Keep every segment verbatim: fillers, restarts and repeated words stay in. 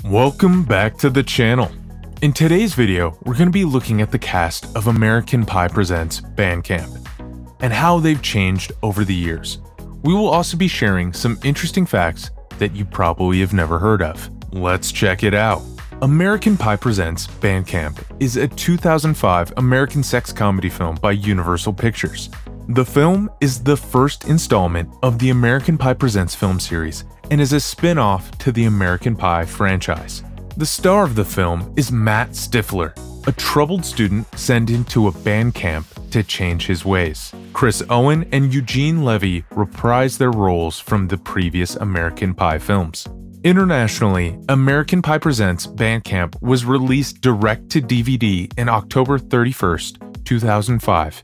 Welcome back to the channel. In today's video, we're going to be looking at the cast of American Pie Presents Bandcamp and how they've changed over the years. We will also be sharing some interesting facts that you probably have never heard of. Let's check it out. American Pie Presents Bandcamp is a two thousand five American sex comedy film by Universal Pictures. The film is the first installment of the American Pie Presents film series and is a spin-off to the American Pie franchise. The star of the film is Matt Stifler, a troubled student sent into a band camp to change his ways. Chris Owen and Eugene Levy reprise their roles from the previous American Pie films. Internationally, American Pie Presents Bandcamp was released direct to D V D in October thirty-first, two thousand five.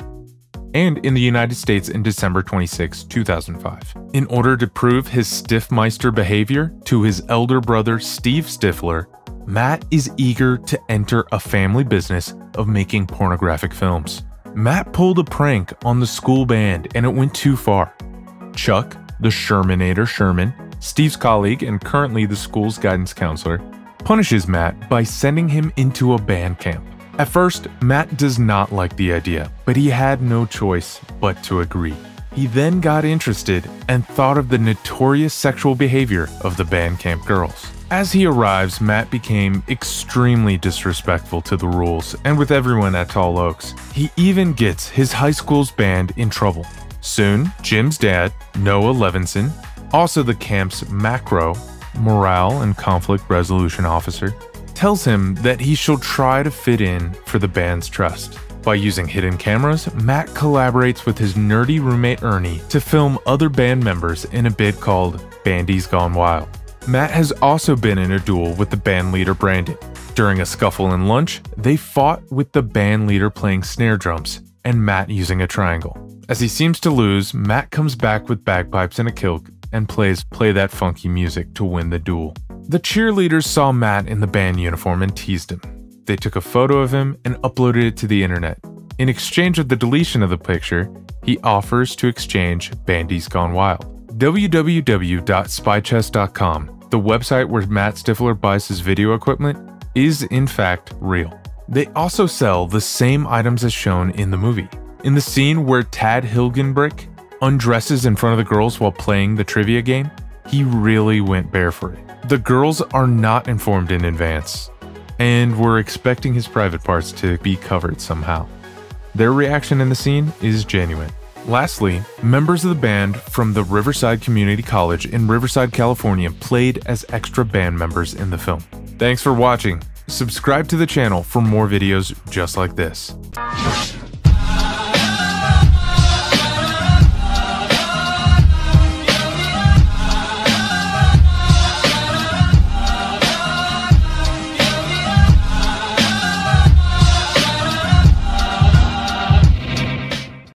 And in the United States in December twenty-sixth, two thousand five. In order to prove his stiffmeister behavior to his elder brother Steve Stifler, Matt is eager to enter a family business of making pornographic films. Matt pulled a prank on the school band and it went too far. Chuck, the Shermanator Sherman, Steve's colleague and currently the school's guidance counselor, punishes Matt by sending him into a band camp. At first, Matt does not like the idea, but he had no choice but to agree. He then got interested and thought of the notorious sexual behavior of the Bandcamp girls. As he arrives, Matt became extremely disrespectful to the rules and with everyone at Tall Oaks. He even gets his high school's band in trouble. Soon, Jim's dad, Noah Levenstein, also the camp's macro, morale and conflict resolution officer, tells him that he shall try to fit in for the band's trust. By using hidden cameras, Matt collaborates with his nerdy roommate Ernie to film other band members in a bit called Bandie's Gone Wild. Matt has also been in a duel with the band leader Brandon. During a scuffle in lunch, they fought with the band leader playing snare drums and Matt using a triangle. As he seems to lose, Matt comes back with bagpipes and a kilt and plays Play That Funky Music to win the duel. The cheerleaders saw Matt in the band uniform and teased him. They took a photo of him and uploaded it to the internet. In exchange for the deletion of the picture, he offers to exchange Bandie's Gone Wild. w w w dot spy chest dot com, the website where Matt Stifler buys his video equipment, is in fact real. They also sell the same items as shown in the movie. In the scene where Tad Hilgenbrinck undresses in front of the girls while playing the trivia game, he really went bare for it. The girls are not informed in advance, and were expecting his private parts to be covered somehow. Their reaction in the scene is genuine. Lastly, members of the band from the Riverside Community College in Riverside, California played as extra band members in the film. Thanks for watching. Subscribe to the channel for more videos just like this.